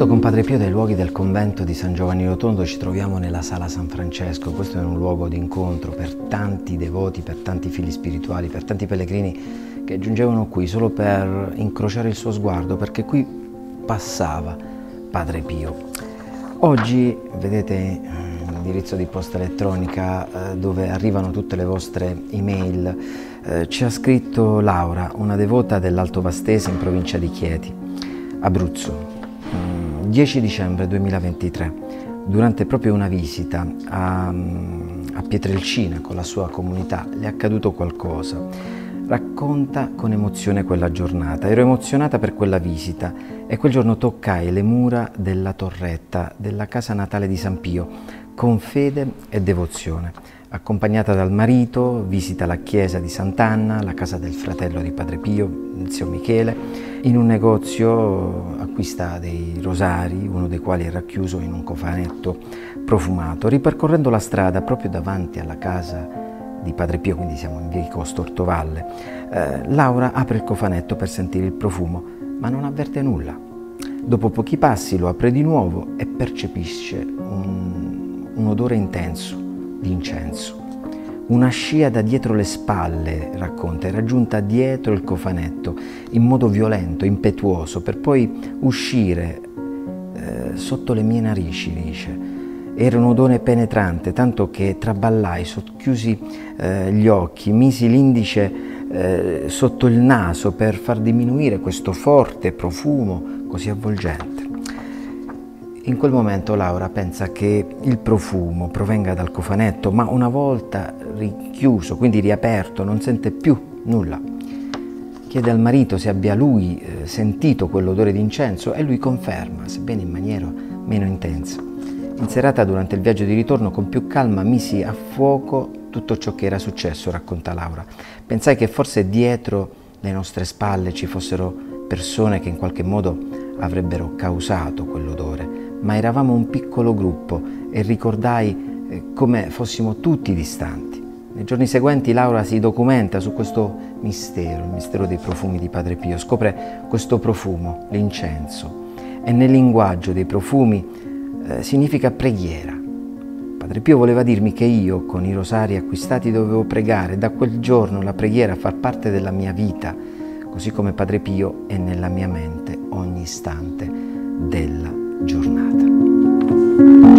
Parlando con Padre Pio dei luoghi del convento di San Giovanni Rotondo, ci troviamo nella Sala San Francesco. Questo è un luogo di incontro per tanti devoti, per tanti figli spirituali, per tanti pellegrini che giungevano qui solo per incrociare il suo sguardo, perché qui passava Padre Pio. Oggi, vedete l'indirizzo di posta elettronica dove arrivano tutte le vostre email, ci ha scritto Laura, una devota dell'Alto Vastese in provincia di Chieti, Abruzzo. 10 dicembre 2023, durante proprio una visita a Pietrelcina con la sua comunità, le è accaduto qualcosa. Racconta con emozione quella giornata. Ero emozionata per quella visita e quel giorno toccai le mura della torretta della casa natale di San Pio con fede e devozione. Accompagnata dal marito, visita la chiesa di Sant'Anna, la casa del fratello di Padre Pio, il zio Michele. In un negozio acquista dei rosari, uno dei quali è racchiuso in un cofanetto profumato. Ripercorrendo la strada proprio davanti alla casa di Padre Pio, quindi siamo in via Costo Ortovalle, Laura apre il cofanetto per sentire il profumo, ma non avverte nulla. Dopo pochi passi lo apre di nuovo e percepisce un odore intenso di incenso. Una scia da dietro le spalle, racconta, era giunta dietro il cofanetto in modo violento, impetuoso, per poi uscire sotto le mie narici, dice. Era un odore penetrante, tanto che traballai, socchiusi gli occhi, misi l'indice sotto il naso per far diminuire questo forte profumo così avvolgente. In quel momento Laura pensa che il profumo provenga dal cofanetto, ma una volta richiuso, quindi riaperto, non sente più nulla. Chiede al marito se abbia lui sentito quell'odore di incenso e lui conferma, sebbene in maniera meno intensa. In serata, durante il viaggio di ritorno, con più calma misi a fuoco tutto ciò che era successo, racconta Laura. Pensai che forse dietro le nostre spalle ci fossero persone che in qualche modo avrebbero causato quell'odore, ma eravamo un piccolo gruppo e ricordai come fossimo tutti distanti. Nei giorni seguenti Laura si documenta su questo mistero, il mistero dei profumi di Padre Pio, scopre questo profumo, l'incenso, e nel linguaggio dei profumi significa preghiera. Padre Pio voleva dirmi che io, con i rosari acquistati, dovevo pregare. Da quel giorno la preghiera fa parte della mia vita, così come Padre Pio è nella mia mente ogni istante della giornata.